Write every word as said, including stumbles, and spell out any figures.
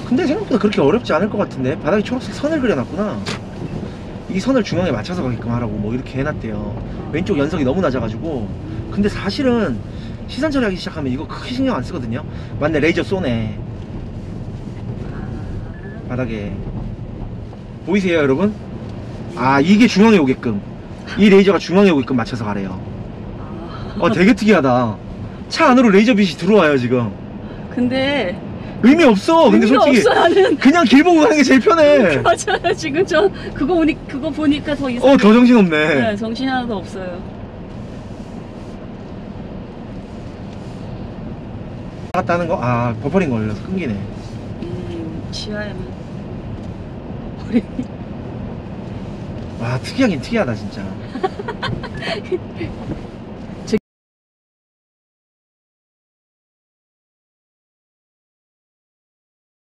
근데 생각보다 그렇게 어렵지 않을 것 같은데. 바닥에 초록색 선을 그려놨구나. 이 선을 중앙에 맞춰서 가게끔 하라고 뭐 이렇게 해놨대요. 왼쪽 연석이 너무 낮아가지고. 근데 사실은 시선 처리하기 시작하면 이거 크게 신경 안 쓰거든요. 맞네, 레이저 쏘네 바닥에. 보이세요 여러분? 아, 이게 중앙에 오게끔, 이 레이저가 중앙에 오게끔 맞춰서 가래요. 어, 되게 특이하다. 차 안으로 레이저 빛이 들어와요 지금. 근데 의미 없어. 근데 의미가 솔직히 없어, 나는. 그냥 길 보고 가는 게 제일 편해. 맞아요. 지금 저 그거 보니 그거 보니까 더 이상. 어, 더 정신없네. 네, 정신 하나도 없어요. 나갔다는 거? 아, 버퍼링 걸려서 끊기네. 음, 지하에만. 우리 와, 특이하긴 특이하다 진짜.